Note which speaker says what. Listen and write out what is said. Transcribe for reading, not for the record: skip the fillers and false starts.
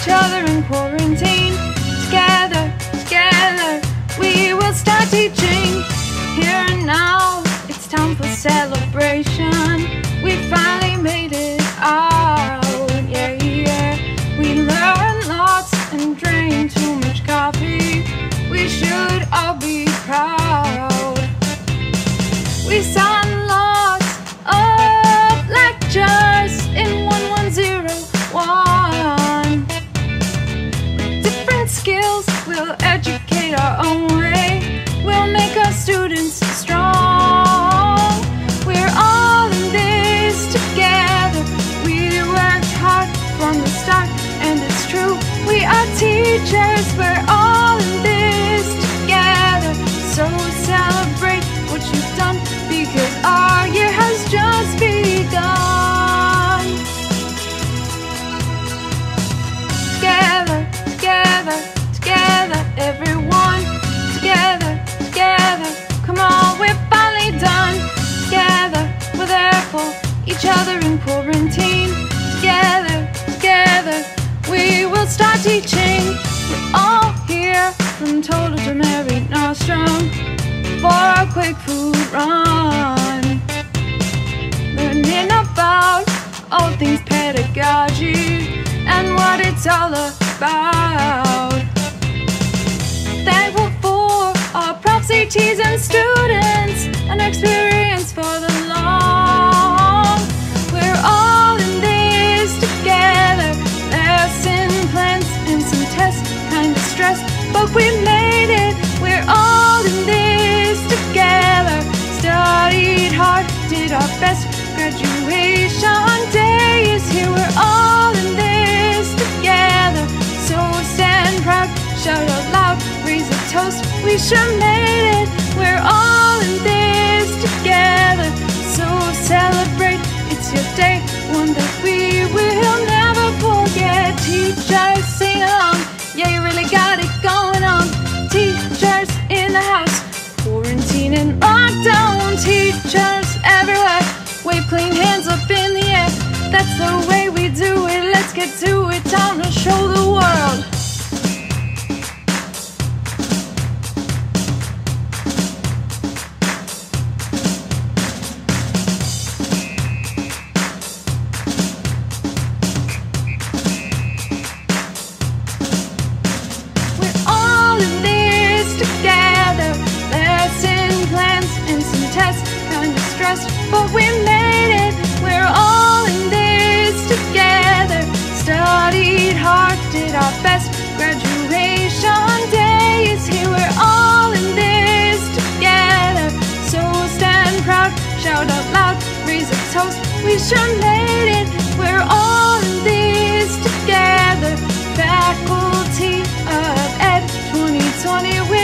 Speaker 1: each other in quarantine. Together, together, we will start teaching. Here and now, it's time for celebration. We finally made it out, yeah, yeah. We learned lots and drank too much coffee. We should all be proud. We saw lots of lectures in 1101. With different skills, we'll educate our own way. We'll make our students strong. We're all in this together. We worked hard from the start, and it's true. We are teachers. We're all in this together. So celebrate what you've done, because our year has just begun. Together, together, together, everyone. Together, together, come on, we're finally done. Together, we're there for each other in quarantine. Together, together, we will start teaching. We're all here from Total to Mary Nostrum for a quick food run, learning about all things pedagogy and what it's all about. Thankful for our profs, ATs, and students, an experience for the long. We're all in this together. Lesson plans and some tests, kinda stressed, but we made it. We're all in this together. Studied hard, did our best. Graduation day is here. We're all in this together. So stand proud, shout out loud, raise a toast. We sure made it. We're all in this together. So celebrate, it's your day, one that we will never forget. Teachers, sing along, yeah, you really got it going on. Teachers in the house, quarantine and lockdown. Teachers everywhere, wave clean hands up in the air. That's the way we do it, let's get to it. Time to show the world. We're all in this together. Lesson plans and some tests, kinda stressed, but we made it. We're all in this together. Studied hard, did our best. Graduation day is here. We're all in this together. So stand proud, shout out loud, raise a toast. We sure made it. We're all in this together. Faculty of Ed 2020.